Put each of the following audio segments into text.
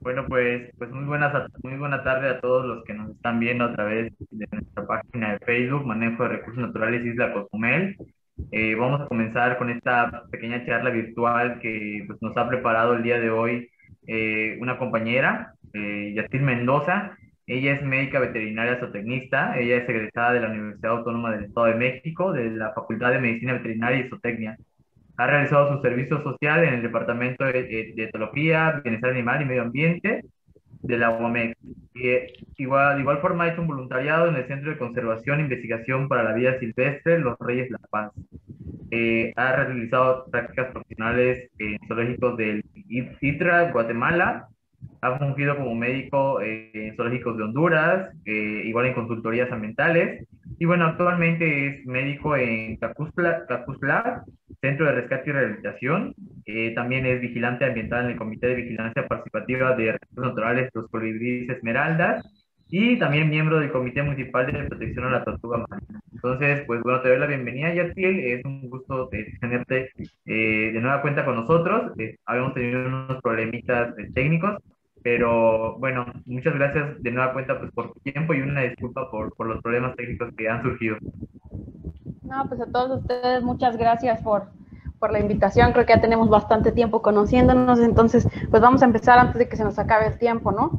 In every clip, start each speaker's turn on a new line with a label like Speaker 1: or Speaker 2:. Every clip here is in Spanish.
Speaker 1: Bueno, pues muy buena tarde a todos los que nos están viendo a través de nuestra página de Facebook, Manejo de Recursos Naturales Isla Cozumel. Vamos a comenzar con esta pequeña charla virtual que pues, nos ha preparado el día de hoy una compañera, Yatir Mendoza. Ella es médica veterinaria zootecnista. Ella es egresada de la Universidad Autónoma del Estado de México, de la Facultad de Medicina Veterinaria y Zootecnia. Ha realizado su servicio social en el Departamento de Etología, Bienestar Animal y Medio Ambiente de la UAMEX. De igual forma ha hecho un voluntariado en el Centro de Conservación e Investigación para la Vida Silvestre, Los Reyes La Paz. Ha realizado prácticas profesionales en zoológicos del ITRA, Guatemala. Ha fungido como médico en zoológicos de Honduras, igual en consultorías ambientales. Y bueno, actualmente es médico en Cacuzla, Centro de Rescate y Rehabilitación. También es vigilante ambiental en el Comité de Vigilancia Participativa de Recursos Naturales, los Colibríes Esmeraldas. Y también miembro del Comité Municipal de Protección a la Tortuga Marina. Entonces, pues bueno, te doy la bienvenida, Yatil. Es un gusto tenerte de nueva cuenta con nosotros. Habíamos tenido unos problemitas técnicos, pero bueno, muchas gracias de nueva cuenta pues, por tu tiempo y una disculpa por los problemas técnicos que han surgido.
Speaker 2: No, pues a todos ustedes muchas gracias por la invitación. Creo que ya tenemos bastante tiempo conociéndonos, entonces pues vamos a empezar antes de que se nos acabe el tiempo, ¿no?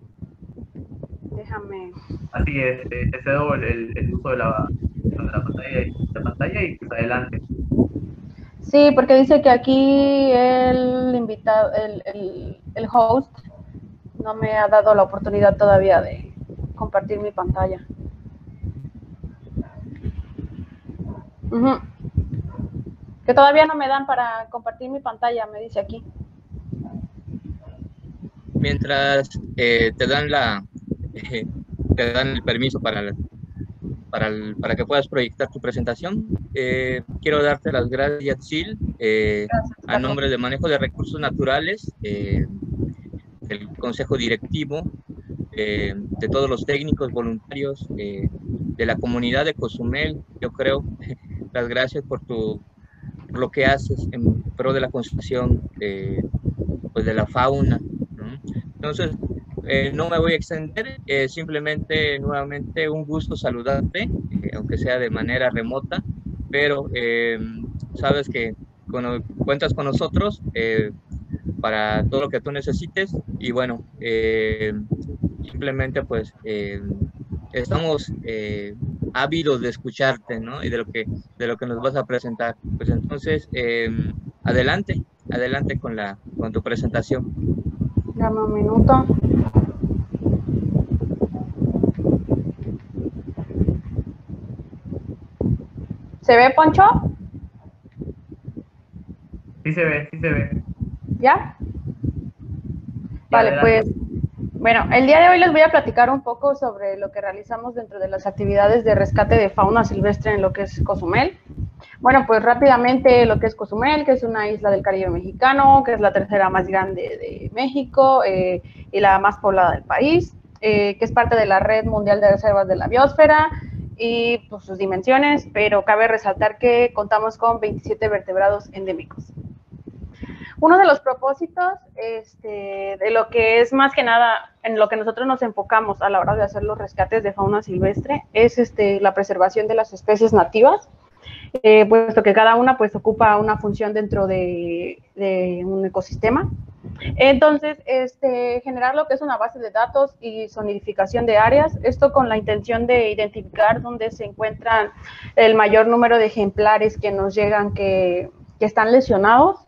Speaker 2: Déjame.
Speaker 1: Así es, te cedo el uso de la pantalla y pues adelante.
Speaker 2: Sí, porque dice que aquí el invitado, el host no me ha dado la oportunidad todavía de compartir mi pantalla. Que todavía no me dan para compartir mi pantalla, me dice aquí.
Speaker 3: Mientras te dan el permiso para que puedas proyectar tu presentación, quiero darte las gracias, Yatzil, a nombre de Manejo de Recursos Naturales, del Consejo Directivo, de todos los técnicos voluntarios, de la comunidad de Cozumel. Yo creo, las gracias por lo que haces en pro de la conservación pues de la fauna, ¿no? Entonces, no me voy a extender, simplemente nuevamente un gusto saludarte, aunque sea de manera remota, pero sabes que cuentas con nosotros para todo lo que tú necesites. Y bueno, simplemente pues estamos ávidos de escucharte, ¿no? Y de lo que nos vas a presentar. Pues entonces, adelante con tu presentación.
Speaker 2: Dame un minuto. ¿Se ve, Poncho?
Speaker 1: Sí se ve, sí se ve.
Speaker 2: ¿Ya? Vale, pues, bueno, el día de hoy les voy a platicar un poco sobre lo que realizamos dentro de las actividades de rescate de fauna silvestre en lo que es Cozumel. Bueno, pues rápidamente lo que es Cozumel, que es una isla del Caribe mexicano, que es la tercera más grande de México y la más poblada del país, que es parte de la Red Mundial de Reservas de la Biosfera y pues, sus dimensiones, pero cabe resaltar que contamos con 27 vertebrados endémicos. Uno de los propósitos de lo que es más que nada en lo que nosotros nos enfocamos a la hora de hacer los rescates de fauna silvestre es la preservación de las especies nativas, puesto que cada una pues ocupa una función dentro de un ecosistema. Entonces, generar lo que es una base de datos y zonificación de áreas, esto con la intención de identificar dónde se encuentran el mayor número de ejemplares que nos llegan que están lesionados,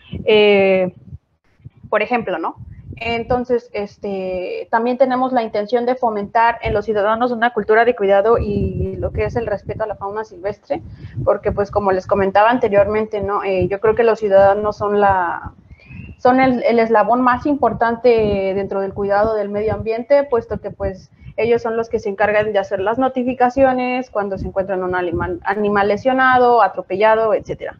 Speaker 2: por ejemplo, ¿no? Entonces, también tenemos la intención de fomentar en los ciudadanos una cultura de cuidado y lo que es el respeto a la fauna silvestre, porque pues como les comentaba anteriormente, ¿no? Yo creo que los ciudadanos son el eslabón más importante dentro del cuidado del medio ambiente, puesto que pues ellos son los que se encargan de hacer las notificaciones cuando se encuentran un animal lesionado, atropellado, etcétera.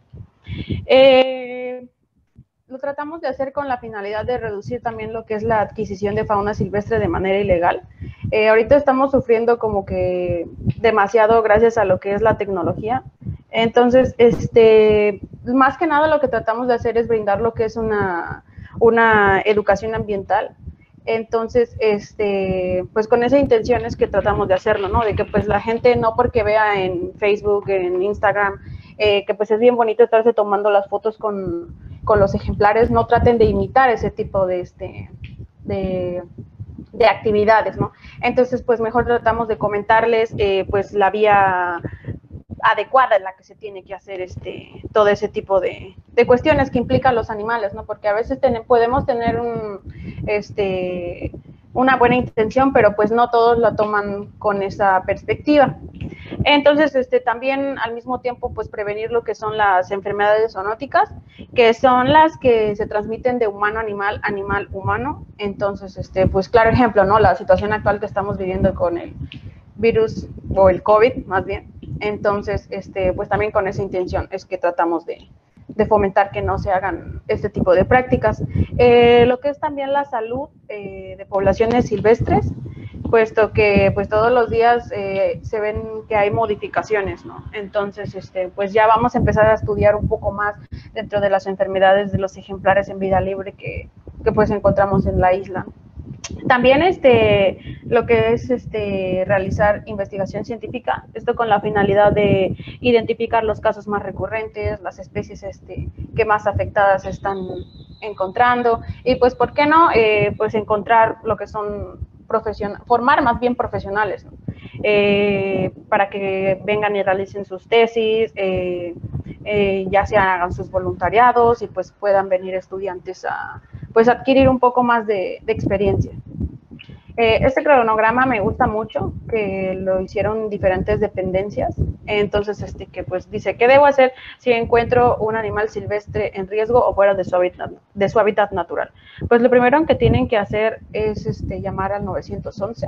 Speaker 2: Lo tratamos de hacer con la finalidad de reducir también lo que es la adquisición de fauna silvestre de manera ilegal. Ahorita estamos sufriendo como que demasiado gracias a lo que es la tecnología. Entonces, más que nada lo que tratamos de hacer es brindar lo que es una educación ambiental Entonces, pues con esa intención es que tratamos de hacerlo, ¿no? De que pues la gente no porque vea en Facebook, en Instagram, que pues es bien bonito estarse tomando las fotos con los ejemplares, no traten de imitar ese tipo de actividades, ¿no? Entonces, pues mejor tratamos de comentarles pues la vía adecuada en la que se tiene que hacer todo ese tipo de cuestiones que implican los animales, ¿no? Porque a veces podemos tener una buena intención, pero pues no todos la toman con esa perspectiva. Entonces, también al mismo tiempo, pues prevenir lo que son las enfermedades zoonóticas, que son las que se transmiten de humano a animal, animal humano. Entonces, pues claro ejemplo, ¿no? La situación actual que estamos viviendo con el virus o el COVID, más bien. Entonces, pues también con esa intención es que tratamos de fomentar que no se hagan este tipo de prácticas. Lo que es también la salud de poblaciones silvestres, puesto que pues todos los días se ven que hay modificaciones, ¿no? Entonces, pues ya vamos a empezar a estudiar un poco más dentro de las enfermedades de los ejemplares en vida libre que pues encontramos en la isla. También lo que es realizar investigación científica, esto con la finalidad de identificar los casos más recurrentes, las especies que más afectadas están encontrando y pues, ¿por qué no? Pues encontrar lo que son formar más bien profesionales, ¿no? Para que vengan y realicen sus tesis, ya se hagan sus voluntariados y pues puedan venir estudiantes a pues adquirir un poco más de experiencia. Este cronograma me gusta mucho, que lo hicieron diferentes dependencias, entonces que pues dice, ¿qué debo hacer si encuentro un animal silvestre en riesgo o fuera de su hábitat natural? Pues lo primero que tienen que hacer es llamar al 911.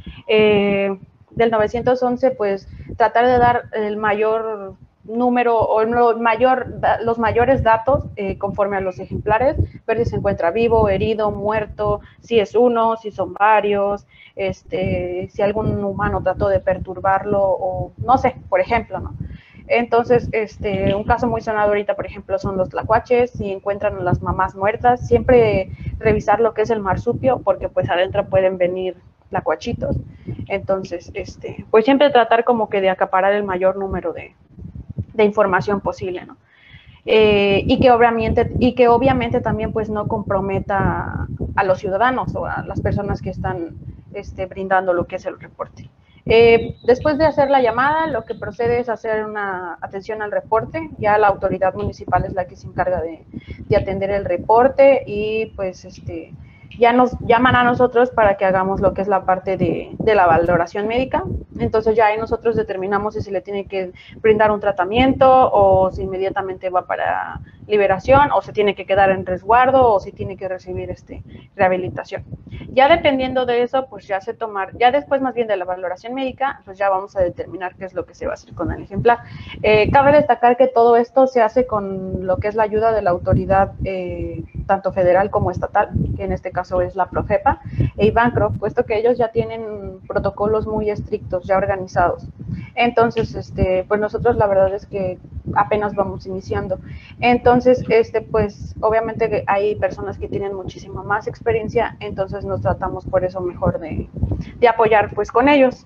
Speaker 2: Del 911, pues tratar de dar el mayor número o los mayores datos conforme a los ejemplares, ver si se encuentra vivo, herido, muerto, si es uno, si son varios, si algún humano trató de perturbarlo o no sé, por ejemplo, ¿no? Entonces, un caso muy sonado ahorita, por ejemplo, son los tlacuaches. Si encuentran a las mamás muertas, siempre revisar lo que es el marsupio, porque pues adentro pueden venir tlacuachitos. Entonces, pues siempre tratar como que de acaparar el mayor número de información posible, ¿no? Y que obviamente también pues no comprometa a los ciudadanos o a las personas que están brindando lo que es el reporte. Después de hacer la llamada, lo que procede es hacer una atención al reporte. Ya la autoridad municipal es la que se encarga de atender el reporte y pues ya nos llaman a nosotros para que hagamos lo que es la parte de la valoración médica. Entonces ya ahí nosotros determinamos si se le tiene que brindar un tratamiento o si inmediatamente va para liberación o se tiene que quedar en resguardo o si tiene que recibir rehabilitación. Ya dependiendo de eso, pues ya después más bien de la valoración médica, pues ya vamos a determinar qué es lo que se va a hacer con el ejemplar. Cabe destacar que todo esto se hace con lo que es la ayuda de la autoridad tanto federal como estatal, que en este caso es la Profepa e IBANCRO, puesto que ellos ya tienen protocolos muy estrictos, ya organizados. Entonces, pues nosotros la verdad es que apenas vamos iniciando. Entonces, pues obviamente hay personas que tienen muchísima más experiencia, entonces nos tratamos por eso mejor de apoyar pues con ellos.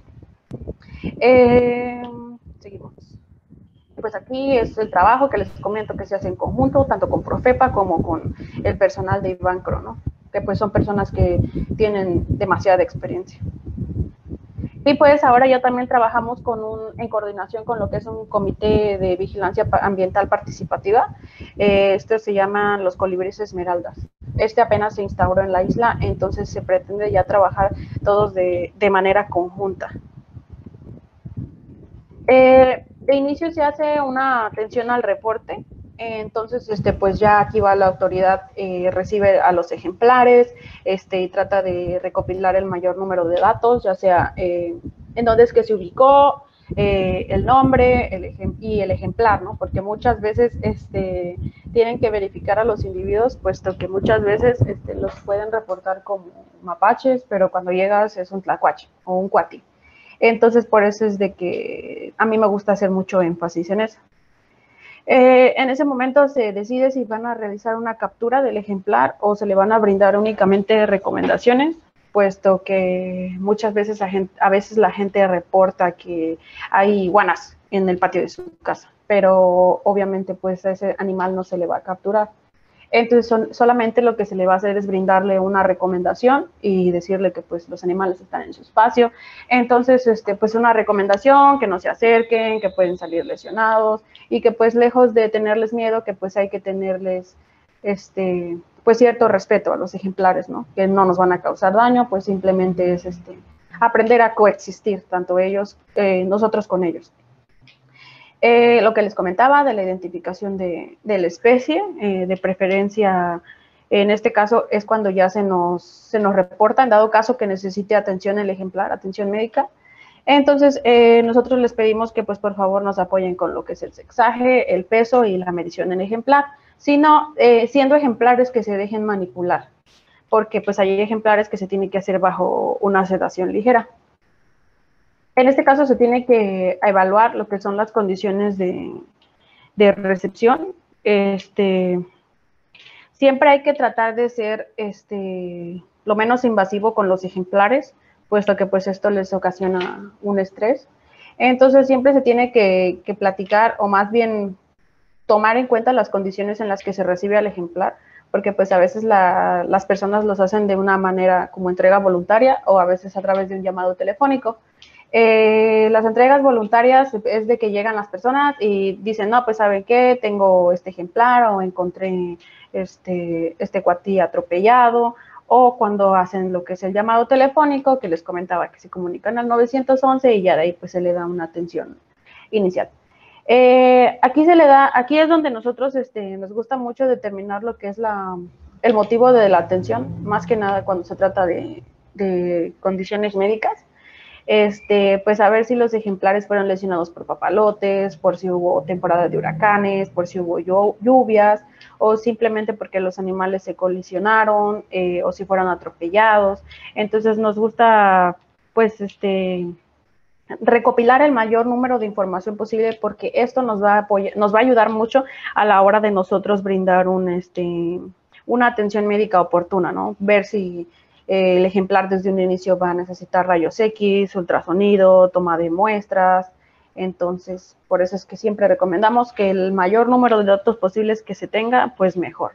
Speaker 2: Seguimos. Pues aquí es el trabajo que les comento que se hace en conjunto, tanto con Profepa como con el personal de IBANCRO, ¿no? Que pues son personas que tienen demasiada experiencia. Y pues ahora ya también trabajamos en coordinación con lo que es un comité de vigilancia ambiental participativa. Esto se llama los colibríes esmeraldas. Apenas se instauró en la isla, entonces se pretende ya trabajar todos de manera conjunta. De inicio se hace una atención al reporte, entonces pues ya aquí va la autoridad, recibe a los ejemplares, y trata de recopilar el mayor número de datos, ya sea en dónde es que se ubicó, el nombre y el ejemplar, ¿no? Porque muchas veces tienen que verificar a los individuos, puesto que muchas veces los pueden reportar como mapaches, pero cuando llegas es un tlacuache o un cuati. Entonces, por eso es de que a mí me gusta hacer mucho énfasis en eso. En ese momento se decide si van a realizar una captura del ejemplar o se le van a brindar únicamente recomendaciones, puesto que muchas veces a veces la gente reporta que hay iguanas en el patio de su casa, pero obviamente pues a ese animal no se le va a capturar. Entonces solamente lo que se le va a hacer es brindarle una recomendación y decirle que pues los animales están en su espacio. Entonces, pues una recomendación, que no se acerquen, que pueden salir lesionados y que pues lejos de tenerles miedo, que pues hay que tenerles pues cierto respeto a los ejemplares, ¿no? Que no nos van a causar daño, pues simplemente es aprender a coexistir, tanto ellos, nosotros con ellos. Lo que les comentaba de la identificación de la especie, de preferencia, en este caso es cuando ya se nos reporta, en dado caso que necesite atención el ejemplar, atención médica. Entonces, nosotros les pedimos que pues por favor nos apoyen con lo que es el sexaje, el peso y la medición en ejemplar, sino siendo ejemplares que se dejen manipular, porque pues hay ejemplares que se tienen que hacer bajo una sedación ligera. En este caso se tiene que evaluar lo que son las condiciones de recepción. Siempre hay que tratar de ser lo menos invasivo con los ejemplares, puesto que pues esto les ocasiona un estrés. Entonces siempre se tiene que platicar, o más bien tomar en cuenta las condiciones en las que se recibe al ejemplar, porque pues a veces las personas los hacen de una manera como entrega voluntaria o a veces a través de un llamado telefónico. Las entregas voluntarias es de que llegan las personas y dicen, no, pues ¿saben qué? Tengo este ejemplar o encontré este cuatí atropellado, o cuando hacen lo que es el llamado telefónico, que les comentaba que se comunican al 911 y ya de ahí pues se le da una atención inicial. Aquí es donde nosotros nos gusta mucho determinar lo que es el motivo de la atención, más que nada cuando se trata de condiciones médicas. Pues a ver si los ejemplares fueron lesionados por papalotes, por si hubo temporada de huracanes, por si hubo lluvias, o simplemente porque los animales se colisionaron, o si fueron atropellados. Entonces nos gusta, pues, recopilar el mayor número de información posible, porque esto nos va a ayudar mucho a la hora de nosotros brindar una atención médica oportuna, ¿no? Ver si el ejemplar desde un inicio va a necesitar rayos X, ultrasonido, toma de muestras. Entonces, por eso es que siempre recomendamos que el mayor número de datos posibles que se tenga, pues mejor.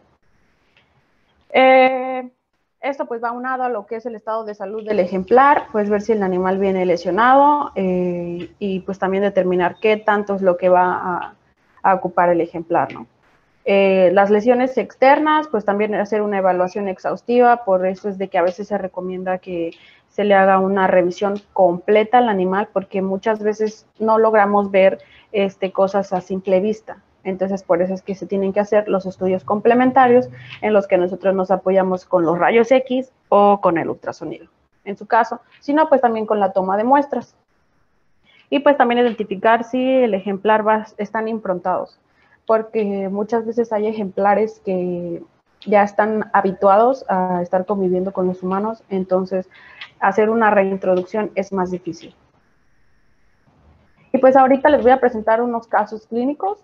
Speaker 2: Esto pues va aunado a lo que es el estado de salud del ejemplar, pues ver si el animal viene lesionado y pues también determinar qué tanto es lo que va a ocupar el ejemplar, ¿no? Las lesiones externas, pues también hacer una evaluación exhaustiva, por eso es de que a veces se recomienda que se le haga una revisión completa al animal, porque muchas veces no logramos ver cosas a simple vista. Entonces, por eso es que se tienen que hacer los estudios complementarios en los que nosotros nos apoyamos con los rayos X o con el ultrasonido, en su caso, sino pues también con la toma de muestras. Y pues también identificar si el ejemplar están improntados, porque muchas veces hay ejemplares que ya están habituados a estar conviviendo con los humanos, entonces hacer una reintroducción es más difícil. Y pues ahorita les voy a presentar unos casos clínicos.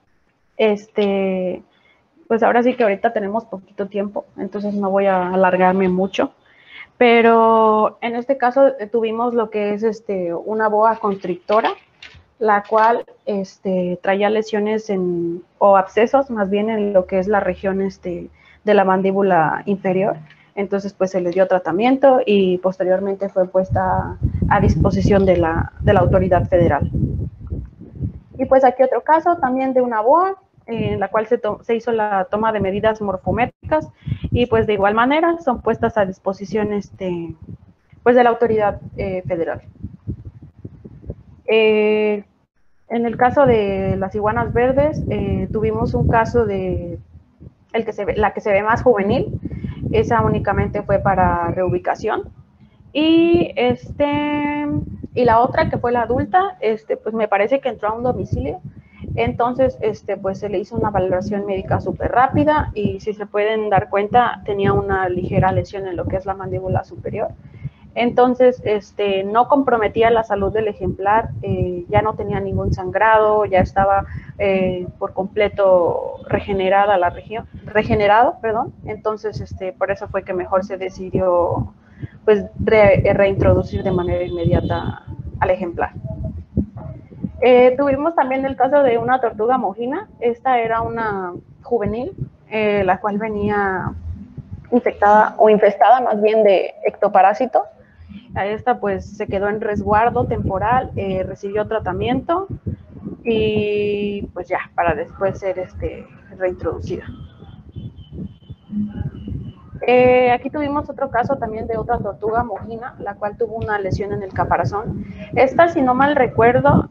Speaker 2: Pues ahora sí que ahorita tenemos poquito tiempo, entonces no voy a alargarme mucho, pero en este caso tuvimos lo que es una boa constrictora, la cual traía lesiones o abscesos más bien en lo que es la región de la mandíbula inferior. Entonces pues se le dio tratamiento y posteriormente fue puesta a disposición de la autoridad federal. Y pues aquí otro caso también de una boa, en la cual se hizo la toma de medidas morfométricas y pues de igual manera son puestas a disposición pues de la autoridad federal. En el caso de las iguanas verdes, tuvimos un caso de la que se ve más juvenil, esa únicamente fue para reubicación. Y la otra, que fue la adulta, pues me parece que entró a un domicilio. Entonces, pues se le hizo una valoración médica súper rápida y si se pueden dar cuenta, tenía una ligera lesión en lo que es la mandíbula superior. Entonces, no comprometía la salud del ejemplar, ya no tenía ningún sangrado, ya estaba por completo regenerado, perdón. Entonces, por eso fue que mejor se decidió pues reintroducir de manera inmediata al ejemplar. Tuvimos también el caso de una tortuga mojina. Esta era una juvenil, la cual venía infectada o infestada más bien de ectoparásito. A esta pues se quedó en resguardo temporal, recibió tratamiento y pues ya, para después ser reintroducida. Aquí tuvimos otro caso también de otra tortuga mojina, la cual tuvo una lesión en el caparazón. Esta, si no mal recuerdo,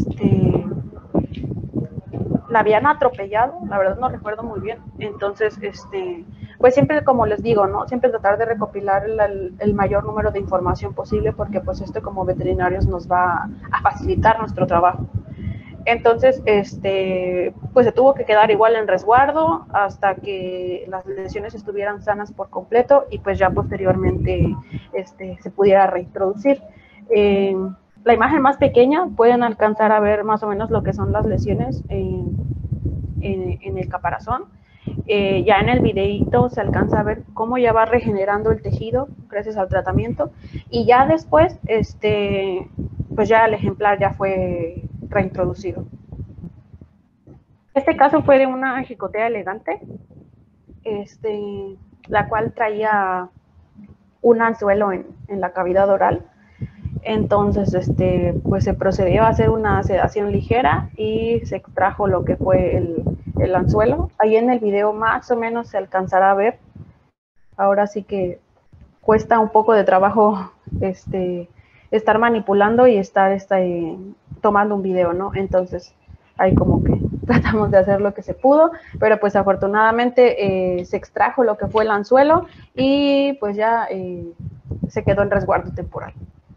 Speaker 2: la habían atropellado, la verdad no recuerdo muy bien. Entonces, pues siempre, como les digo, ¿no? Siempre tratar de recopilar el mayor número de información posible, porque pues esto como veterinarios nos va a facilitar nuestro trabajo. Entonces, pues se tuvo que quedar igual en resguardo hasta que las lesiones estuvieran sanas por completo y pues ya posteriormente se pudiera reintroducir. La imagen más pequeña pueden alcanzar a ver más o menos lo que son las lesiones en el caparazón. Ya en el videíto se alcanza a ver cómo ya va regenerando el tejido gracias al tratamiento y ya después, pues ya el ejemplar ya fue reintroducido. Este caso fue de una jicotea elegante, la cual traía un anzuelo en la cavidad oral. Entonces, pues se procedió a hacer una sedación ligera y se extrajo lo que fue el anzuelo. Ahí en el video más o menos se alcanzará a ver. Ahora sí que cuesta un poco de trabajo estar manipulando y estar tomando un video, ¿no? Entonces, ahí como que tratamos de hacer lo que se pudo, pero pues afortunadamente se extrajo lo que fue el anzuelo y pues ya se quedó en resguardo temporal.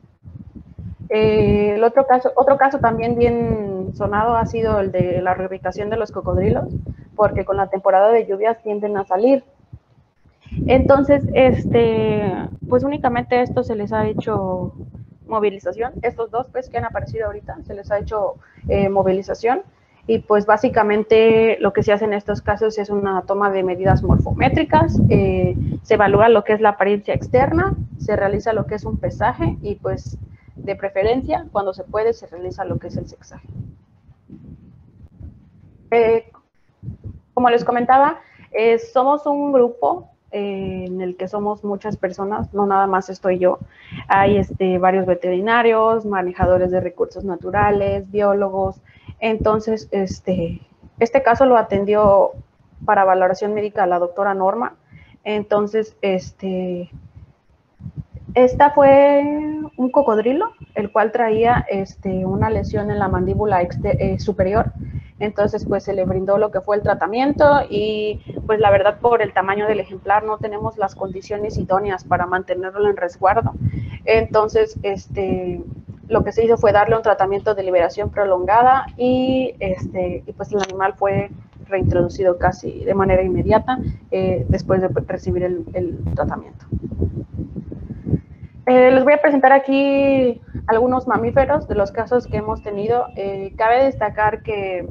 Speaker 2: El otro caso también bien sonado ha sido el de la reubicación de los cocodrilos, porque con la temporada de lluvias tienden a salir. Entonces, pues únicamente a estos se les ha hecho movilización. Estos dos pues que han aparecido ahorita, se les ha hecho movilización. Y pues básicamente lo que se hace en estos casos es una toma de medidas morfométricas, se evalúa lo que es la apariencia externa, se realiza lo que es un pesaje y pues de preferencia, cuando se puede, se realiza lo que es el sexaje. Como les comentaba, somos un grupo en el que somos muchas personas, no nada más estoy yo. Hay varios veterinarios, manejadores de recursos naturales, biólogos. Entonces, este caso lo atendió para valoración médica la doctora Norma. Entonces, esta fue un cocodrilo, el cual traía una lesión en la mandíbula superior. Entonces, pues se le brindó lo que fue el tratamiento y pues la verdad por el tamaño del ejemplar no tenemos las condiciones idóneas para mantenerlo en resguardo. Entonces, lo que se hizo fue darle un tratamiento de liberación prolongada y pues el animal fue reintroducido casi de manera inmediata después de recibir el tratamiento. Les voy a presentar aquí algunos mamíferos de los casos que hemos tenido. Cabe destacar que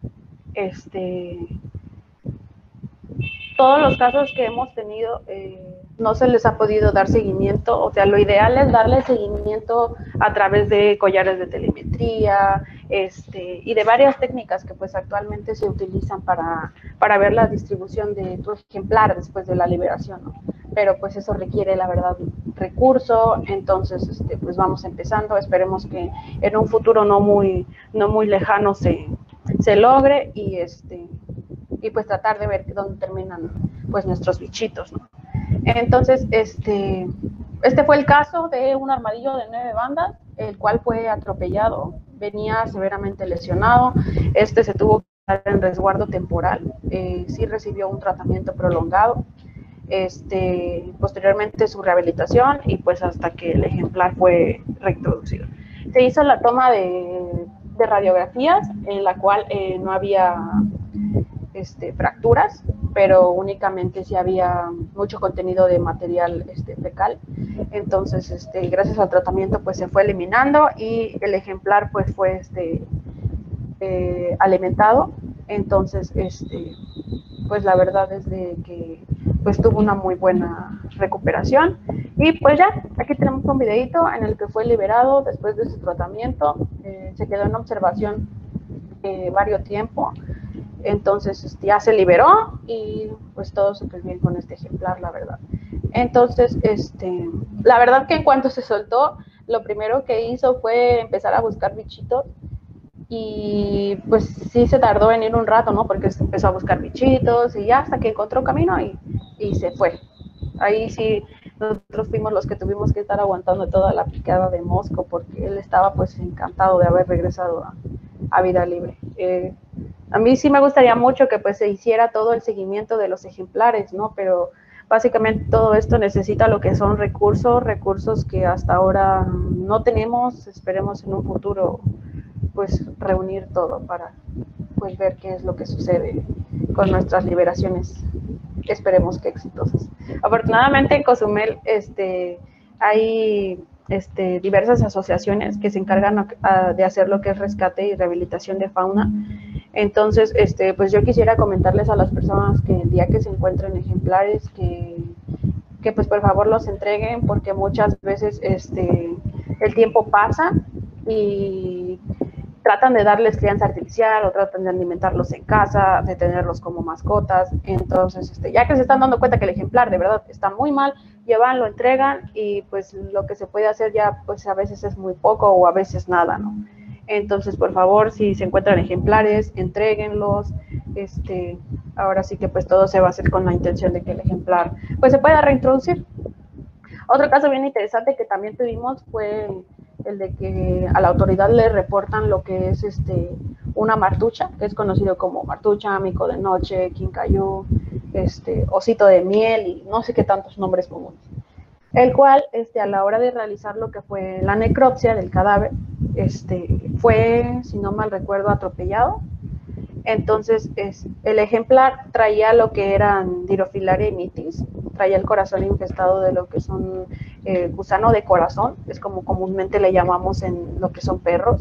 Speaker 2: todos los casos que hemos tenido no se les ha podido dar seguimiento. O sea, lo ideal es darle seguimiento a través de collares de telemetría y de varias técnicas que pues actualmente se utilizan para ver la distribución de tu ejemplar después de la liberación, ¿no? Pero pues eso requiere, la verdad, recurso. Entonces pues vamos empezando, esperemos que en un futuro no muy lejano se logre y pues tratar de ver dónde terminan pues nuestros bichitos, ¿no? Entonces este fue el caso de un armadillo de 9 bandas, el cual fue atropellado, venía severamente lesionado. Se tuvo que estar en resguardo temporal, sí recibió un tratamiento prolongado, posteriormente su rehabilitación y pues hasta que el ejemplar fue reintroducido. Se hizo la toma de radiografías en la cual no había fracturas, pero únicamente si había mucho contenido de material fecal. Entonces, gracias al tratamiento, pues se fue eliminando y el ejemplar pues fue alimentado. Entonces, pues la verdad es de que pues tuvo una muy buena recuperación. Y pues ya, aquí tenemos un videito en el que fue liberado después de su tratamiento. Se quedó en observación varios tiempo. Entonces ya se liberó y pues todo súper bien con este ejemplar, la verdad. Entonces, la verdad que en cuanto se soltó, lo primero que hizo fue empezar a buscar bichitos. Y pues sí se tardó en ir un rato, ¿no? Porque empezó a buscar bichitos y ya hasta que encontró camino y se fue. Ahí sí, nosotros fuimos los que tuvimos que estar aguantando toda la picada de mosco porque él estaba pues encantado de haber regresado a vida libre. A mí sí me gustaría mucho que pues se hiciera todo el seguimiento de los ejemplares, ¿no? Pero básicamente todo esto necesita lo que son recursos que hasta ahora no tenemos. Esperemos en un futuro pues reunir todo para pues ver qué es lo que sucede con nuestras liberaciones, esperemos que exitosas. Afortunadamente en Cozumel hay diversas asociaciones que se encargan de hacer lo que es rescate y rehabilitación de fauna. Entonces, pues yo quisiera comentarles a las personas que el día que se encuentren ejemplares que pues por favor los entreguen, porque muchas veces el tiempo pasa y tratan de darles crianza artificial o tratan de alimentarlos en casa, de tenerlos como mascotas. Entonces, ya que se están dando cuenta que el ejemplar de verdad está muy mal, llevan, lo entregan y pues lo que se puede hacer ya pues a veces es muy poco o a veces nada, ¿no? Entonces, por favor, si se encuentran ejemplares, entréguenlos. Ahora sí que pues todo se va a hacer con la intención de que el ejemplar pues se pueda reintroducir. Otro caso bien interesante que también tuvimos fue el de que a la autoridad le reportan lo que es una martucha, que es conocido como martucha, mico de noche, quincayú, osito de miel y no sé qué tantos nombres comunes. El cual, a la hora de realizar lo que fue la necropsia del cadáver, fue, si no mal recuerdo, atropellado. Entonces, el ejemplar traía lo que eran Dirofilaria mitis, traía el corazón infestado de lo que son gusano de corazón, es como comúnmente le llamamos en lo que son perros.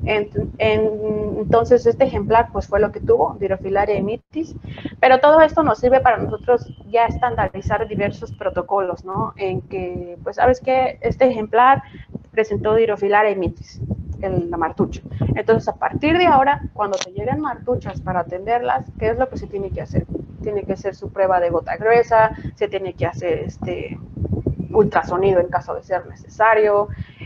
Speaker 2: Entonces, este ejemplar pues fue lo que tuvo, Dirofilaria mitis, pero todo esto nos sirve para nosotros ya estandarizar diversos protocolos, ¿no? En que, pues, ¿sabes qué? Este ejemplar presentó Dirofilaria mitis, la martucha. Entonces, a partir de ahora, cuando te lleguen martuchas para atenderlas, ¿qué es lo que se tiene que hacer? Tiene que hacer su prueba de gota gruesa, se tiene que hacer ultrasonido en caso de ser necesario,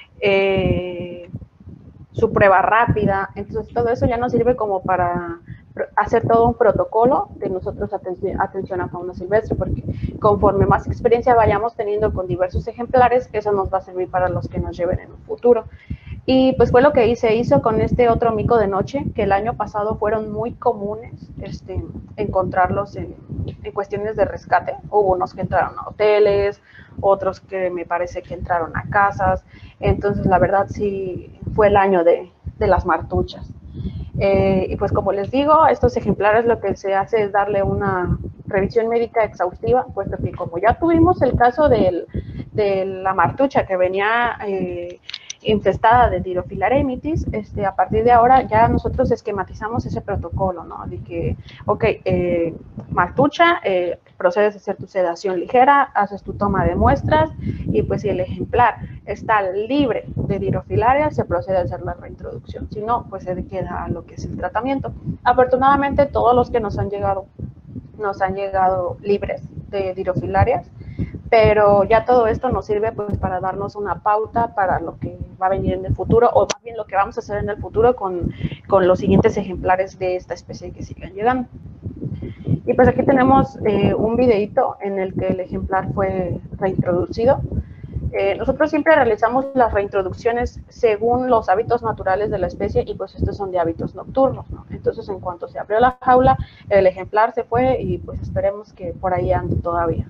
Speaker 2: su prueba rápida. Entonces, todo eso ya nos sirve como para hacer todo un protocolo de nosotros atención a fauna silvestre, porque conforme más experiencia vayamos teniendo con diversos ejemplares, eso nos va a servir para los que nos lleven en un futuro. Y pues fue lo que se hizo con este otro mico de noche, que el año pasado fueron muy comunes encontrarlos en cuestiones de rescate. Hubo unos que entraron a hoteles, otros que me parece que entraron a casas. Entonces, la verdad, sí fue el año de las martuchas. Y pues como les digo, estos ejemplares lo que se hace es darle una revisión médica exhaustiva, puesto que como ya tuvimos el caso de la martucha que venía infestada de Dirofilaria mitis, a partir de ahora ya nosotros esquematizamos ese protocolo, ¿no? De que, ok, martucha, procedes a hacer tu sedación ligera, haces tu toma de muestras y pues si el ejemplar está libre de Dirofilaria, se procede a hacer la reintroducción. Si no, pues se queda a lo que es el tratamiento. Afortunadamente, todos los que nos han llegado libres de Dirofilarias, pero ya todo esto nos sirve pues para darnos una pauta para lo que va a venir en el futuro, o más bien lo que vamos a hacer en el futuro con los siguientes ejemplares de esta especie que sigan llegando. Y pues aquí tenemos un videito en el que el ejemplar fue reintroducido. Nosotros siempre realizamos las reintroducciones según los hábitos naturales de la especie y pues estos son de hábitos nocturnos, ¿no? Entonces, en cuanto se abrió la jaula, el ejemplar se fue y pues esperemos que por ahí ande todavía.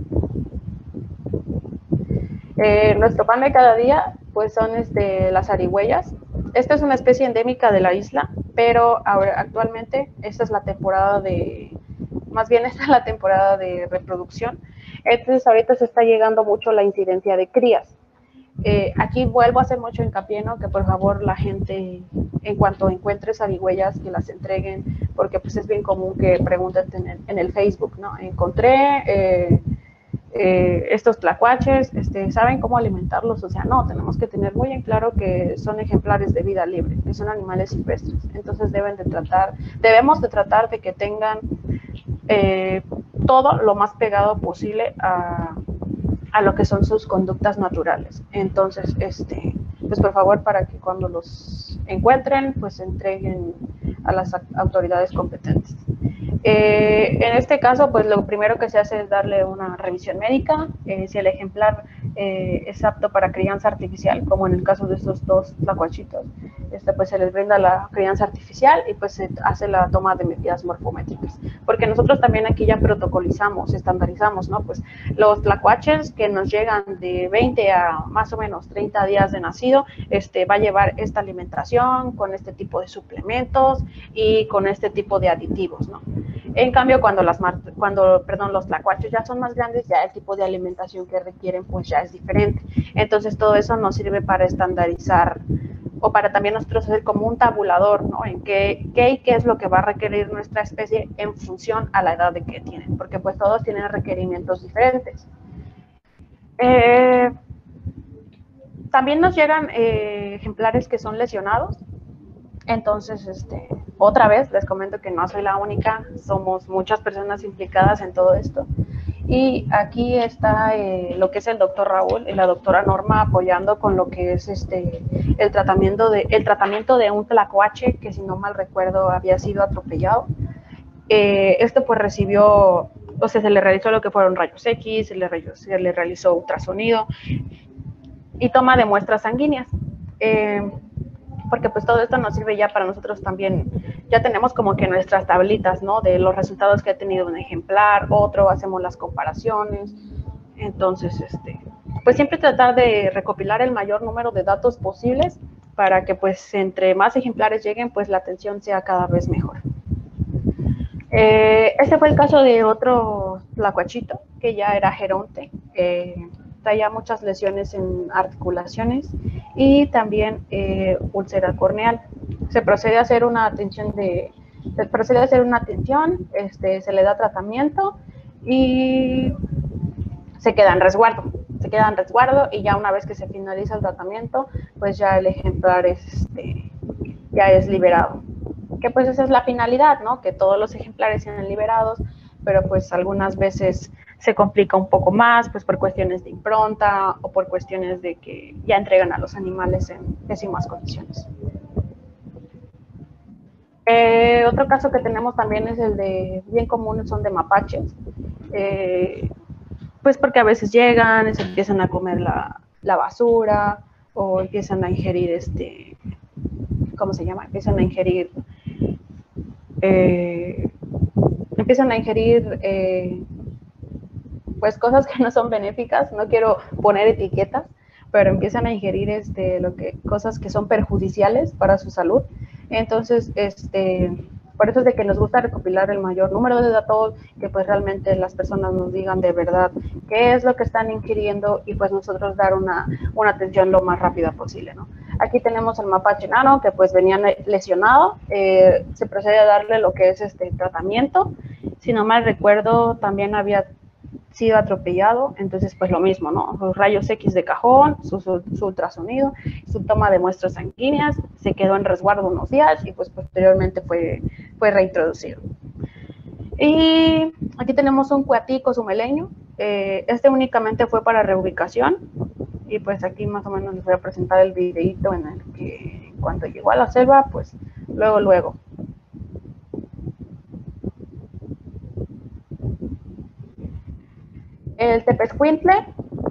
Speaker 2: Nuestro pan de cada día pues son las zarigüeyas. Esta es una especie endémica de la isla, pero ahora, actualmente esta es la temporada de más bien está la temporada de reproducción. Entonces ahorita se está llegando mucho la incidencia de crías. Aquí vuelvo a hacer mucho hincapié, ¿no? Que por favor la gente, en cuanto encuentre zarigüeyas, que las entreguen, porque pues es bien común que pregunten en el Facebook, ¿no? Encontré estos tlacuaches, ¿saben cómo alimentarlos? O sea, no, tenemos que tener muy en claro que son ejemplares de vida libre, que son animales silvestres. Entonces debemos de tratar de que tengan todo lo más pegado posible a lo que son sus conductas naturales. Entonces, pues por favor, para que cuando los encuentren, pues entreguen a las autoridades competentes. En este caso, pues lo primero que se hace es darle una revisión médica, si el ejemplar es apto para crianza artificial, como en el caso de estos dos tlacuachitos, pues se les brinda la crianza artificial y pues se hace la toma de medidas morfométricas, porque nosotros también aquí ya protocolizamos, estandarizamos, ¿no? Pues los tlacuaches que nos llegan de 20 a más o menos 30 días de nacido, va a llevar esta alimentación con este tipo de suplementos y con este tipo de aditivos, ¿no? En cambio, cuando los tlacuaches ya son más grandes, ya el tipo de alimentación que requieren pues ya es diferente. Entonces todo eso nos sirve para estandarizar o para también nosotros hacer como un tabulador, ¿no? En qué es lo que va a requerir nuestra especie en función a la edad de que tienen, porque pues todos tienen requerimientos diferentes. También nos llegan ejemplares que son lesionados. Entonces, otra vez les comento que no soy la única, somos muchas personas implicadas en todo esto. Y aquí está lo que es el doctor Raúl y la doctora Norma apoyando con lo que es el tratamiento de un tlacuache que, si no mal recuerdo, había sido atropellado. Pues recibió, o sea, se le realizó lo que fueron rayos X, se le realizó ultrasonido y toma de muestras sanguíneas. Porque pues todo esto nos sirve ya para nosotros también, ya tenemos como que nuestras tablitas, ¿no? De los resultados que ha tenido un ejemplar, otro, hacemos las comparaciones. Entonces, pues siempre tratar de recopilar el mayor número de datos posibles para que pues entre más ejemplares lleguen, pues la atención sea cada vez mejor. Este fue el caso de otro tlacuachito, que ya era geronte, traía muchas lesiones en articulaciones y también úlcera corneal. Se procede a hacer una atención, se le da tratamiento y se queda en resguardo. Y ya una vez que se finaliza el tratamiento, pues ya el ejemplar ya es liberado. Que pues esa es la finalidad, ¿no? Que todos los ejemplares sean liberados, pero pues algunas veces se complica un poco más, pues por cuestiones de impronta o por cuestiones de que ya entregan a los animales en pésimas condiciones. Otro caso que tenemos también es el de, bien común, son de mapaches, pues porque a veces llegan y se empiezan a comer la basura o empiezan a ingerir ¿cómo se llama? Empiezan a ingerir pues cosas que no son benéficas, no quiero poner etiquetas, pero empiezan a ingerir cosas que son perjudiciales para su salud. Entonces, por eso es de que nos gusta recopilar el mayor número de datos, que pues realmente las personas nos digan de verdad qué es lo que están ingiriendo y pues nosotros dar una atención lo más rápida posible, ¿no? Aquí tenemos el mapache enano que pues venía lesionado, se procede a darle lo que es tratamiento. Si no mal recuerdo, también había sido atropellado, entonces pues lo mismo, ¿no? Los rayos X de cajón, su ultrasonido, su toma de muestras sanguíneas, se quedó en resguardo unos días y pues posteriormente fue reintroducido. Y aquí tenemos un cuatí cozumeleño, únicamente fue para reubicación y pues aquí más o menos les voy a presentar el videito en el que cuando llegó a la selva, pues luego. El tepezcuintle,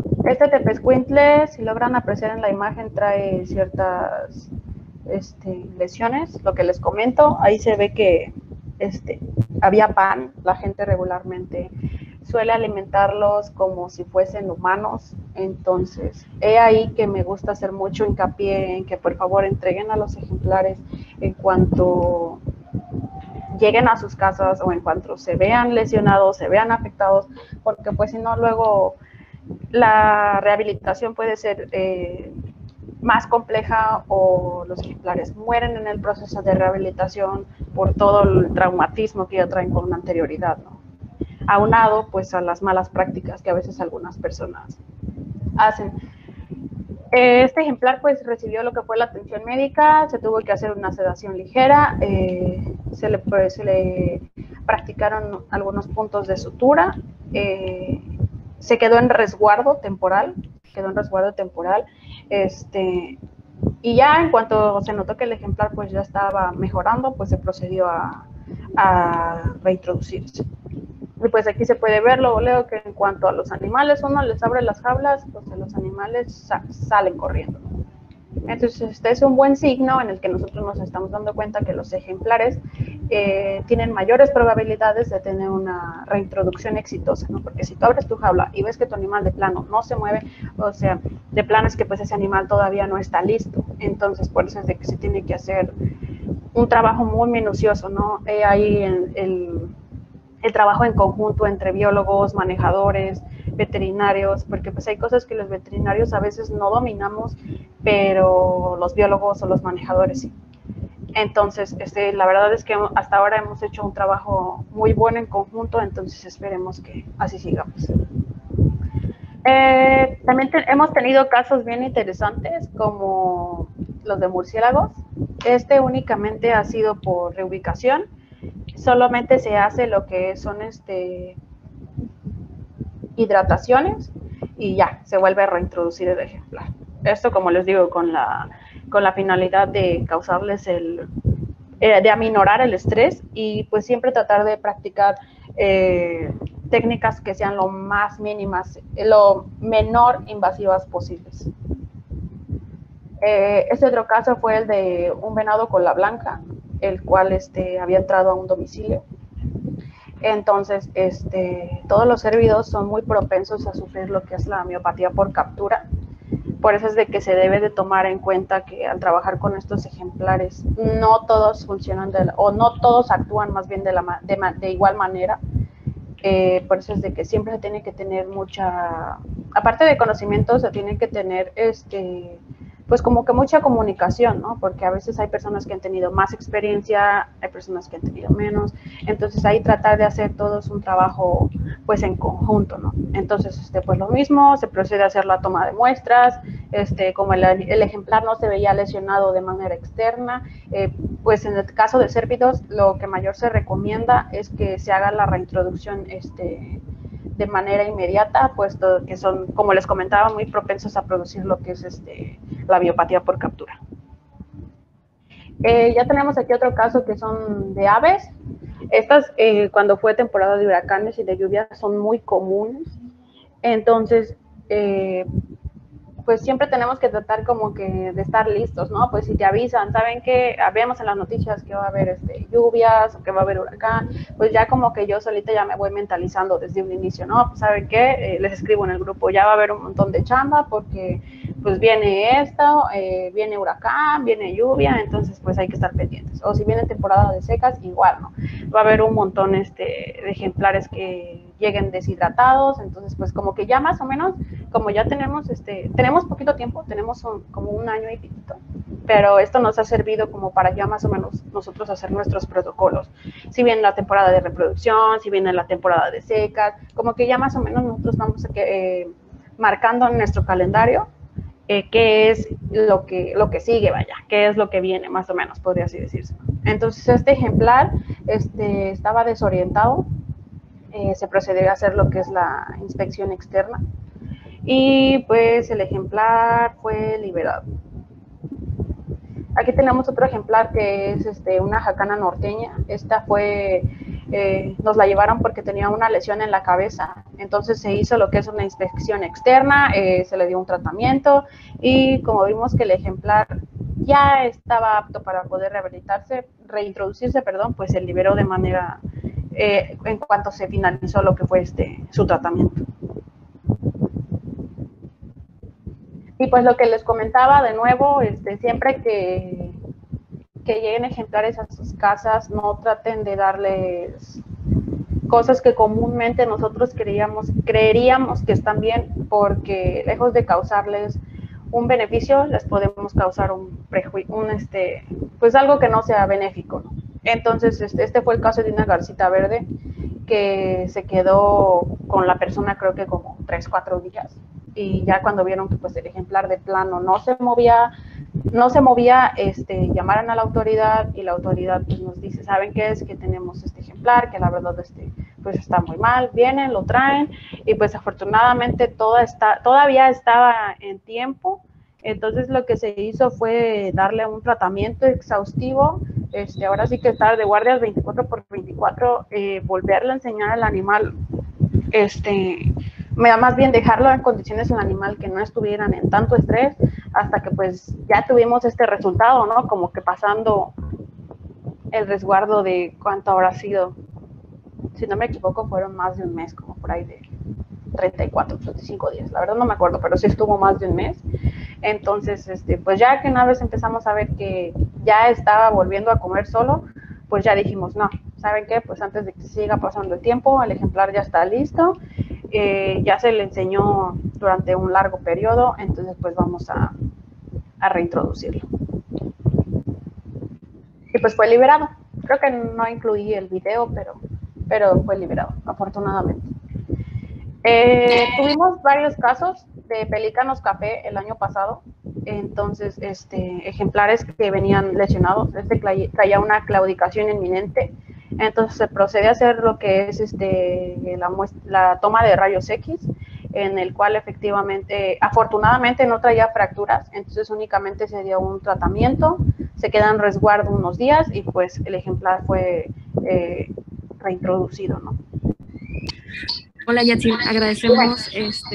Speaker 2: si logran apreciar en la imagen, trae ciertas lesiones, lo que les comento, ahí se ve que había pan, la gente regularmente suele alimentarlos como si fuesen humanos, entonces he ahí que me gusta hacer mucho hincapié en que por favor entreguen a los ejemplares en cuanto lleguen a sus casas o en cuanto se vean lesionados, se vean afectados, porque pues si no luego la rehabilitación puede ser más compleja o los ejemplares mueren en el proceso de rehabilitación por todo el traumatismo que ya traen con anterioridad, ¿no? Aunado pues a las malas prácticas que a veces algunas personas hacen. Este ejemplar pues recibió lo que fue la atención médica, se tuvo que hacer una sedación ligera, se le practicaron algunos puntos de sutura, se quedó en resguardo temporal, y ya en cuanto se notó que el ejemplar pues ya estaba mejorando, pues se procedió a reintroducirse. Y pues aquí se puede ver, luego leo que en cuanto a los animales, uno les abre las jaulas, pues los animales salen corriendo. Entonces este es un buen signo en el que nosotros nos estamos dando cuenta que los ejemplares tienen mayores probabilidades de tener una reintroducción exitosa, ¿no? Porque si tú abres tu jaula y ves que tu animal de plano no se mueve, o sea, de plano es que pues ese animal todavía no está listo. Entonces por eso es de que se tiene que hacer un trabajo muy minucioso, ¿no? Ahí el trabajo en conjunto entre biólogos, manejadores, veterinarios, porque pues hay cosas que los veterinarios a veces no dominamos, pero los biólogos o los manejadores sí. Entonces, la verdad es que hasta ahora hemos hecho un trabajo muy bueno en conjunto, entonces esperemos que así sigamos. También hemos tenido casos bien interesantes como los de murciélagos. Únicamente ha sido por reubicación. Solamente se hace lo que son hidrataciones y ya, se vuelve a reintroducir el ejemplar. Esto, como les digo, con la finalidad de causarles de aminorar el estrés y pues siempre tratar de practicar técnicas que sean lo más mínimas, lo menor invasivas posibles. Este otro caso fue el de un venado cola blanca, el cual había entrado a un domicilio. Entonces, todos los cérvidos son muy propensos a sufrir lo que es la miopatía por captura. Por eso es de que se debe de tomar en cuenta que al trabajar con estos ejemplares, no todos funcionan o no todos actúan más bien de igual manera. Por eso es de que siempre se tiene que tener mucha, aparte de conocimiento, se tiene que tener pues como que mucha comunicación, ¿no? Porque a veces hay personas que han tenido más experiencia, hay personas que han tenido menos, entonces ahí tratar de hacer todos un trabajo pues en conjunto, ¿no? Entonces, pues lo mismo, se procede a hacer la toma de muestras, como el ejemplar no se veía lesionado de manera externa, pues en el caso de cérvidos, lo que mayor se recomienda es que se haga la reintroducción de manera inmediata, puesto que son, como les comentaba, muy propensos a producir lo que es la miopatía por captura. Ya tenemos aquí otro caso que son de aves. Estas, cuando fue temporada de huracanes y de lluvias, son muy comunes. Entonces, pues siempre tenemos que tratar como que de estar listos, ¿no? Pues si te avisan, ¿saben qué? Vemos en las noticias que va a haber lluvias o que va a haber huracán, pues ya como que yo solita ya me voy mentalizando desde un inicio, ¿no? Pues ¿saben qué? Les escribo en el grupo, ya va a haber un montón de chamba porque pues viene esto, viene huracán, viene lluvia, entonces pues hay que estar pendientes. O si viene temporada de secas, igual, ¿no? Va a haber un montón de ejemplares que lleguen deshidratados, entonces pues como que ya más o menos, como ya tenemos poquito tiempo, tenemos como un año y piquito, pero esto nos ha servido como para ya más o menos nosotros hacer nuestros protocolos. Si viene la temporada de reproducción, si viene la temporada de secas, como que ya más o menos nosotros vamos marcando en nuestro calendario qué es lo que sigue, vaya, qué es lo que viene, más o menos, podría así decirse. Entonces este ejemplar estaba desorientado, se procedió a hacer lo que es la inspección externa y pues el ejemplar fue liberado. Aquí tenemos otro ejemplar que es una jacana norteña. Esta fue, nos la llevaron porque tenía una lesión en la cabeza, entonces se hizo lo que es una inspección externa, se le dio un tratamiento y como vimos que el ejemplar ya estaba apto para poder reintroducirse, pues se liberó de manera, en cuanto se finalizó lo que fue su tratamiento. Y pues lo que les comentaba de nuevo, siempre que que lleguen ejemplares a sus casas, no traten de darles cosas que comúnmente nosotros creeríamos que están bien, porque lejos de causarles un beneficio, les podemos causar pues algo que no sea benéfico, ¿no? Entonces, este fue el caso de una garcita verde que se quedó con la persona creo que como 3, 4 días, y ya cuando vieron que pues el ejemplar de plano no se movía, llamaron a la autoridad, y la autoridad pues nos dice, ¿saben qué es? Que tenemos este ejemplar, que la verdad pues está muy mal, vienen, lo traen, y pues afortunadamente todavía estaba en tiempo. Entonces lo que se hizo fue darle un tratamiento exhaustivo, ahora sí que estar de guardias 24/24, volverle a enseñar al animal, más bien dejarlo en condiciones el animal que no estuvieran en tanto estrés, hasta que pues ya tuvimos este resultado, ¿no? Como que pasando el resguardo de cuánto habrá sido, si no me equivoco, fueron más de un mes, como por ahí de 34, 35 días, la verdad no me acuerdo, pero sí estuvo más de un mes. Entonces, pues ya que una vez empezamos a ver que ya estaba volviendo a comer solo, pues ya dijimos, no, ¿saben qué? Pues antes de que siga pasando el tiempo, el ejemplar ya está listo, ya se le enseñó durante un largo periodo, entonces pues vamos a reintroducirlo. Y pues fue liberado. Creo que no incluí el video, pero fue liberado, afortunadamente. Tuvimos varios casos de pelícanos café el año pasado, entonces ejemplares que venían lesionados, traía una claudicación inminente, entonces se procede a hacer lo que es la toma de rayos X, en el cual efectivamente, afortunadamente no traía fracturas, entonces únicamente se dio un tratamiento, se queda en resguardo unos días y pues el ejemplar fue reintroducido, ¿no?
Speaker 4: Hola Yatsil, agradecemos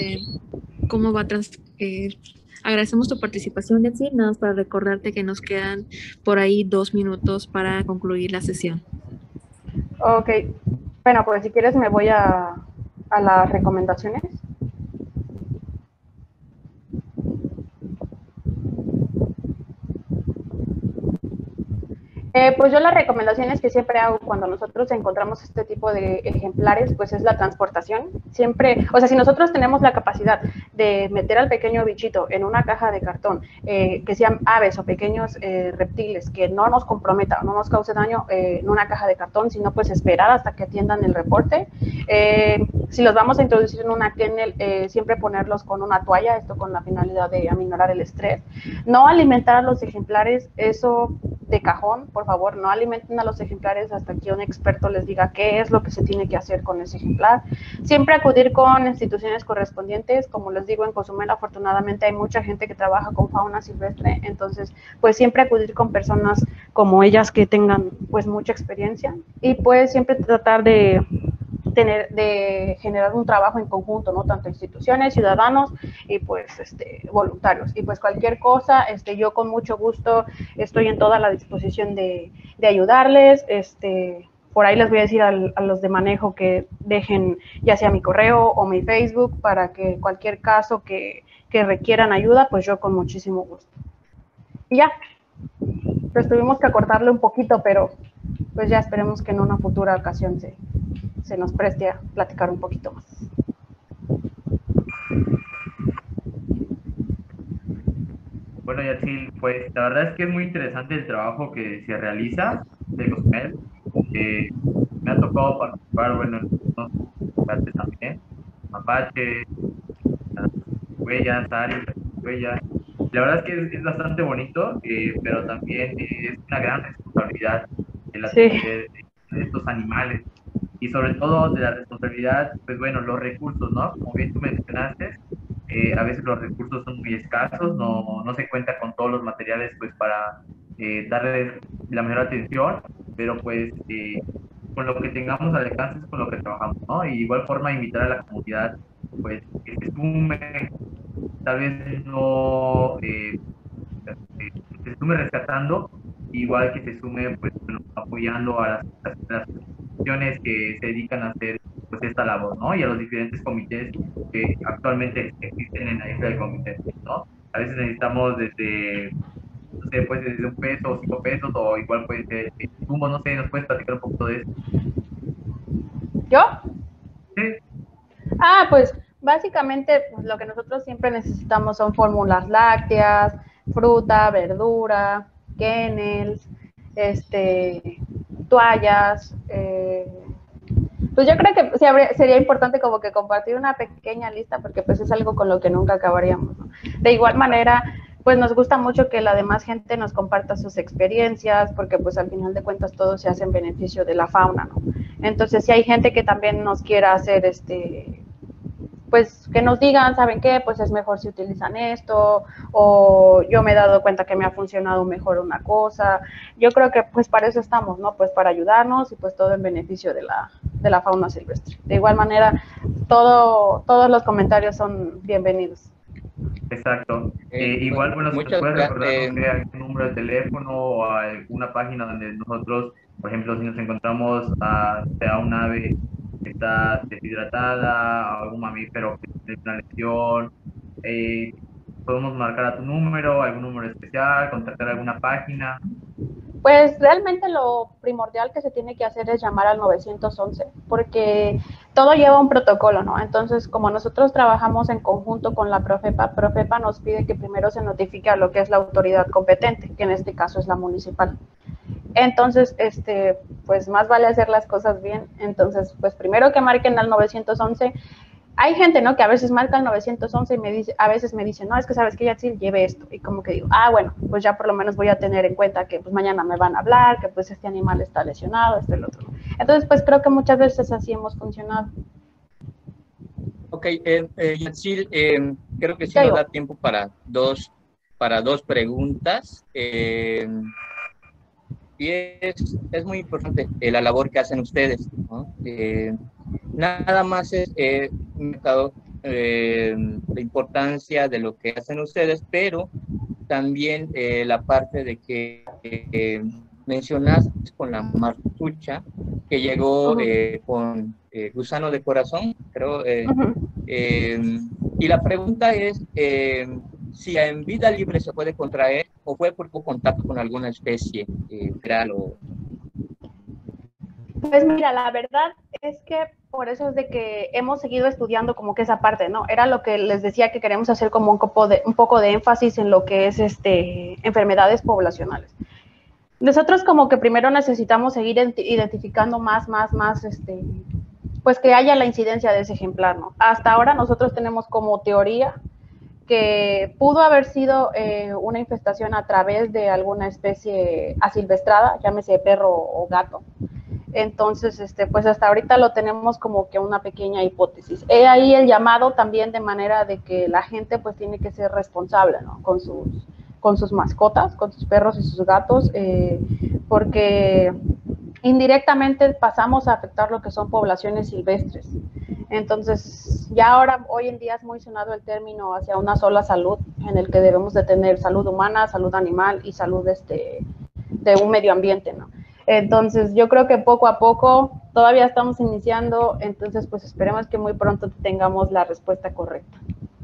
Speaker 4: agradecemos tu participación, Yatsil, nada más para recordarte que nos quedan por ahí 2 minutos para concluir la sesión.
Speaker 2: Ok, bueno, pues si quieres me voy a las recomendaciones. Pues yo las recomendaciones que siempre hago cuando nosotros encontramos este tipo de ejemplares, pues es la transportación. Siempre, o sea, si nosotros tenemos la capacidad de meter al pequeño bichito en una caja de cartón, que sean aves o pequeños reptiles, que no nos comprometa, no nos cause daño en una caja de cartón, sino pues esperar hasta que atiendan el reporte. Si los vamos a introducir en una kennel, siempre ponerlos con una toalla, esto con la finalidad de aminorar el estrés. No alimentar a los ejemplares, eso de cajón, por favor, no alimenten a los ejemplares hasta que un experto les diga qué es lo que se tiene que hacer con ese ejemplar. Siempre acudir con instituciones correspondientes, como les digo, en Cozumel afortunadamente hay mucha gente que trabaja con fauna silvestre, entonces pues siempre acudir con personas como ellas que tengan pues mucha experiencia, y pues siempre tratar de generar un trabajo en conjunto, ¿no? Tanto instituciones, ciudadanos y pues voluntarios. Y pues cualquier cosa, yo con mucho gusto estoy en toda la disposición de ayudarles. Por ahí les voy a decir a los de manejo que dejen ya sea mi correo o mi Facebook, para que cualquier caso que requieran ayuda, pues yo con muchísimo gusto. Y ya, pues tuvimos que acortarle un poquito, pero pues ya esperemos que en una futura ocasión se nos preste a platicar un poquito más.
Speaker 1: Bueno, Yatsil, pues la verdad es que es muy interesante el trabajo que se realiza de Cozumel. Me ha tocado participar, bueno, en unos partes también, Mapache, Huellas, Ari, Huellas. La verdad es que es bastante bonito, pero también es una gran responsabilidad el atender estos animales, y sobre todo de la responsabilidad, pues bueno, los recursos, ¿no? Como bien tú mencionaste, a veces los recursos son muy escasos, no se cuenta con todos los materiales pues para darles la mejor atención, pero pues con lo que tengamos al alcance es con lo que trabajamos, ¿no? Y de igual forma invitar a la comunidad pues que se sume, tal vez no que se sume rescatando, igual que se sume pues bueno, apoyando a las instituciones que se dedican a hacer pues esta labor, ¿no? Y a los diferentes comités que actualmente existen en la isla del comité, ¿no? A veces necesitamos desde no sé, puede ser desde 1 peso o 5 pesos, o igual puede ser insumos, no sé, ¿nos puedes platicar un poquito de eso?
Speaker 2: ¿Yo?
Speaker 1: Sí,
Speaker 2: Pues básicamente pues, lo que nosotros siempre necesitamos son fórmulas lácteas, fruta, verdura, kennels, toallas. Pues yo creo que sí sería importante como que compartir una pequeña lista porque pues es algo con lo que nunca acabaríamos, ¿no? De igual manera, pues nos gusta mucho que la demás gente nos comparta sus experiencias porque pues al final de cuentas todo se hace en beneficio de la fauna, ¿no? Entonces si hay gente que también nos quiera hacer pues que nos digan, ¿saben qué? Pues es mejor si utilizan esto, o yo me he dado cuenta que me ha funcionado mejor una cosa. Yo creo que pues para eso estamos, ¿no? Pues para ayudarnos y pues todo en beneficio de la fauna silvestre. De igual manera, todos los comentarios son bienvenidos.
Speaker 1: exacto. Igual, bueno, si nos
Speaker 3: muchas
Speaker 1: puedes recordar, no
Speaker 3: gracias.
Speaker 1: sé, algún número de teléfono o alguna página donde nosotros, por ejemplo, si nos encontramos a un ave que está deshidratada, o algún mamífero que tiene una lesión, eh, podemos marcar a tu número, algún número especial, contactar alguna página.
Speaker 2: Pues realmente lo primordial que se tiene que hacer es llamar al 911, porque todo lleva un protocolo, ¿no? Entonces, como nosotros trabajamos en conjunto con la Profepa nos pide que primero se notifique a lo que es la autoridad competente, que en este caso es la municipal. Entonces, pues más vale hacer las cosas bien. Entonces, pues primero que marquen al 911. Hay gente, ¿no? Que a veces marca el 911 y a veces me dice, no, es que sabes que Yatzil lleve esto. Y como que digo, bueno, pues ya por lo menos voy a tener en cuenta que pues mañana me van a hablar, que pues este animal está lesionado, el otro. Entonces, pues creo que muchas veces así hemos funcionado.
Speaker 3: Ok, Yatzil, creo que sí
Speaker 2: Ya
Speaker 3: nos
Speaker 2: digo.
Speaker 3: da tiempo para dos preguntas. Y es muy importante la labor que hacen ustedes, ¿no? Nada más es la importancia de lo que hacen ustedes, pero también la parte de que mencionaste con la martucha, que llegó con gusano de corazón, creo. Y la pregunta es si en vida libre se puede contraer o fue por contacto con alguna especie viral o...
Speaker 2: Pues mira, la verdad es que por eso es de que hemos seguido estudiando como que esa parte, ¿no? Era lo que les decía que queremos hacer como un poco de énfasis en lo que es enfermedades poblacionales. Nosotros como que primero necesitamos seguir identificando más, pues que haya la incidencia de ese ejemplar, ¿no? Hasta ahora nosotros tenemos como teoría que pudo haber sido una infestación a través de alguna especie asilvestrada, llámese perro o gato. Entonces, pues hasta ahorita lo tenemos como que una pequeña hipótesis. He ahí el llamado también de manera de que la gente pues tiene que ser responsable, ¿no? Con sus mascotas, con sus perros y sus gatos, porque indirectamente pasamos a afectar lo que son poblaciones silvestres. Entonces, ya ahora, hoy en día es muy sonado el término hacia una sola salud, en el que debemos de tener salud humana, salud animal y salud de un medio ambiente, ¿no? Entonces, yo creo que poco a poco, todavía estamos iniciando, entonces, pues esperemos que muy pronto tengamos la respuesta correcta.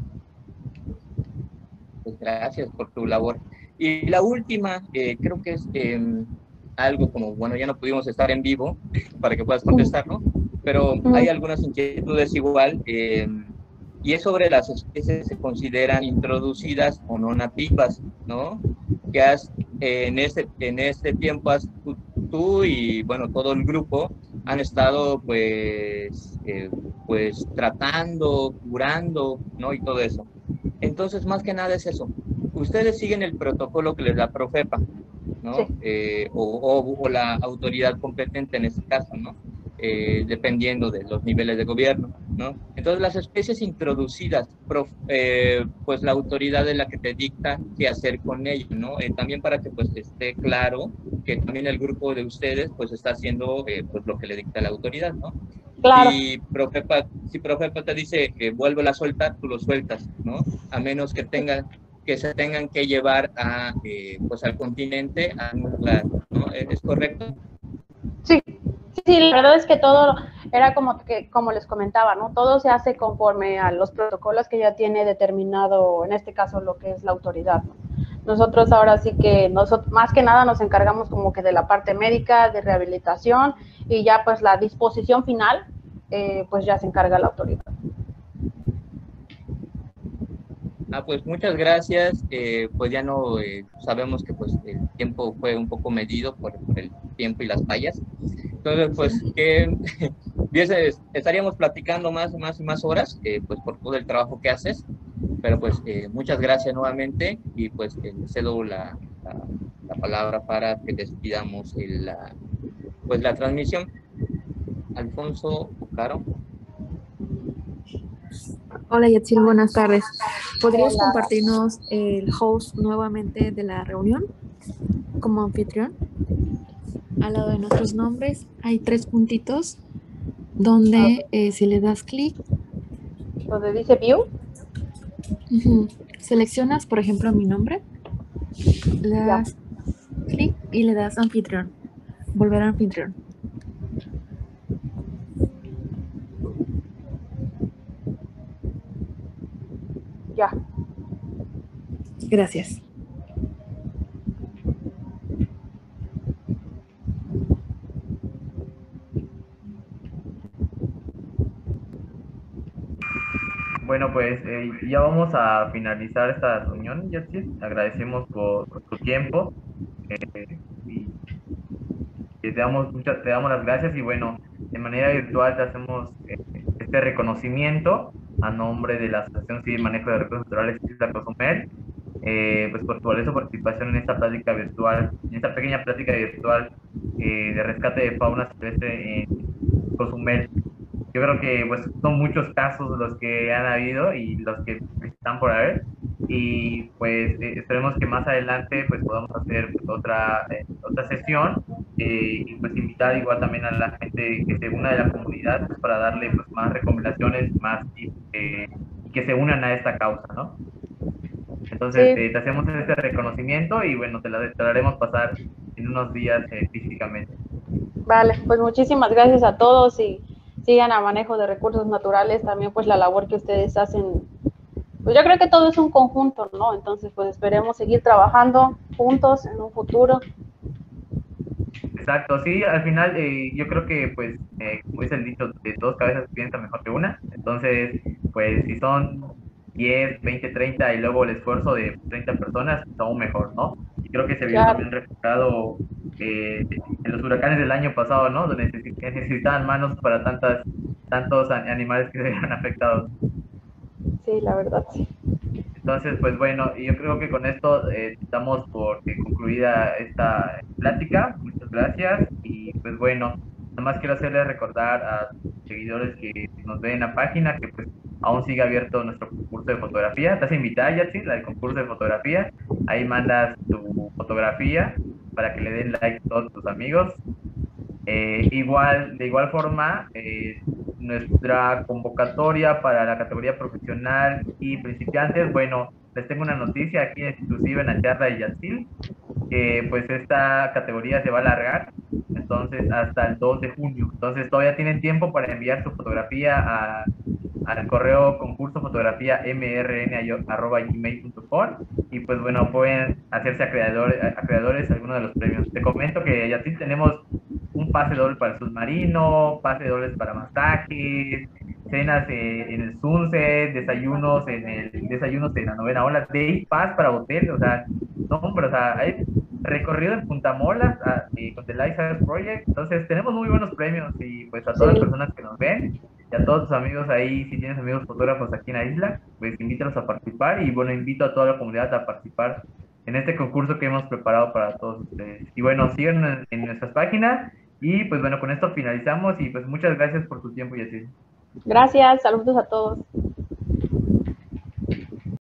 Speaker 3: Pues gracias por tu labor. Y la última, creo que es algo como, bueno, ya no pudimos estar en vivo para que puedas contestarlo, pero hay algunas inquietudes igual, y es sobre las especies que se consideran introducidas o no nativas, ¿no? Que en este tiempo tú y, bueno, todo el grupo han estado, pues tratando, curando, ¿no? Y todo eso. Entonces, más que nada es eso. Ustedes siguen el protocolo que les da Profepa, ¿no? Sí. O la autoridad competente en este caso, ¿no? Dependiendo de los niveles de gobierno, ¿no? Entonces, las especies introducidas, pues la autoridad es la que te dicta qué hacer con ellas, ¿no? También para que pues esté claro que también el grupo de ustedes pues está haciendo pues lo que le dicta la autoridad, ¿no? Claro. Si Profepa te dice que vuelve a soltar, tú lo sueltas, ¿no? A menos que se tengan que llevar pues al continente a un lugar, ¿no? ¿Es correcto?
Speaker 2: Sí, la verdad es que todo era como les comentaba, ¿no? Todo se hace conforme a los protocolos que ya tiene determinado, en este caso, lo que es la autoridad, ¿no? Nosotros ahora sí que más que nada nos encargamos como que de la parte médica, de rehabilitación, y ya pues la disposición final, pues ya se encarga la autoridad.
Speaker 3: Pues muchas gracias. Pues ya no sabemos que pues el tiempo fue un poco medido por el tiempo y las fallas. Entonces, pues que estaríamos platicando más horas, pues por todo el trabajo que haces. Pero pues muchas gracias nuevamente y pues le cedo la palabra para que despidamos pues la transmisión. Alfonso Bucaro.
Speaker 4: Hola Yatzil, buenas tardes. ¿Podrías
Speaker 2: Hola.
Speaker 4: compartirnos el host nuevamente de la reunión como anfitrión? Al lado de nuestros nombres hay 3 puntitos donde si le das clic,
Speaker 2: Donde dice View.
Speaker 4: Seleccionas, por ejemplo, mi nombre, le das clic y le das anfitrión, volver a anfitrión.
Speaker 2: Ya.
Speaker 4: Gracias.
Speaker 1: Bueno, pues ya vamos a finalizar esta reunión, Yatzil. Agradecemos por tu tiempo y te damos las gracias y bueno, de manera virtual te hacemos este reconocimiento a nombre de la Asociación Civil Manejo de Recursos Naturales Isla Cozumel, pues por tu valiosa participación en esta plática virtual, en esta pequeña plática virtual de rescate de fauna silvestre en Cozumel. Yo creo que pues son muchos casos los que han habido y los que están por haber y pues esperemos que más adelante pues podamos hacer pues, otra sesión y pues invitar igual también a la gente que se una de la comunidad pues, para darle pues más recomendaciones más y que se unan a esta causa, ¿no? Entonces
Speaker 2: Sí.
Speaker 1: te hacemos este reconocimiento y bueno, te la haremos pasar en unos días físicamente.
Speaker 2: Vale, pues muchísimas gracias a todos y sigan a Manejo de Recursos Naturales, también pues la labor que ustedes hacen. Pues yo creo que todo es un conjunto, ¿no? Entonces pues esperemos seguir trabajando juntos en un futuro.
Speaker 1: Exacto, sí, al final yo creo que pues como dice el dicho, de dos cabezas piensa mejor que una, entonces pues si son 10, 20, 30 y luego el esfuerzo de 30 personas, pues, aún mejor, ¿no? Y creo que se vio
Speaker 2: Claro.
Speaker 1: también reflejado en los huracanes del año pasado, ¿no? Donde necesitaban manos para tantos animales que se habían afectados.
Speaker 2: Sí, la verdad, sí.
Speaker 1: Entonces, pues bueno, yo creo que con esto damos por concluida esta plática. Muchas gracias. Y pues bueno, nada más quiero hacerles recordar a los seguidores que nos ven en la página que pues aún sigue abierto nuestro concurso de fotografía. Estás invitada, Yatsi, al concurso de fotografía. Ahí mandas tu fotografía para que le den like a todos tus amigos. De igual forma, nuestra convocatoria para la categoría profesional y principiantes, bueno, les tengo una noticia aquí exclusiva en la charla de Yatsil, que pues esta categoría se va a alargar, entonces hasta el 2 de junio. Entonces todavía tienen tiempo para enviar su fotografía al correo concurso fotografía mrn@gmail.com y pues bueno, pueden hacerse acreedores a alguno de los premios. Te comento que ya sí tenemos un pase doble para el submarino, pase dobles para masajes, cenas en el Sunset, desayunos en la novena ola, day pass para hotel, o sea, no, hombre, o sea, hay recorrido en Punta Molas con The Lighthouse Project, entonces tenemos muy buenos premios y pues a todas las personas que nos ven y a todos tus amigos ahí, si tienes amigos fotógrafos aquí en la isla, pues invítalos a participar y bueno, invito a toda la comunidad a participar en este concurso que hemos preparado para todos ustedes. Y bueno, sigan en nuestras páginas y pues bueno, con esto finalizamos y pues muchas gracias por tu tiempo, Yacine.
Speaker 2: Gracias, saludos a todos.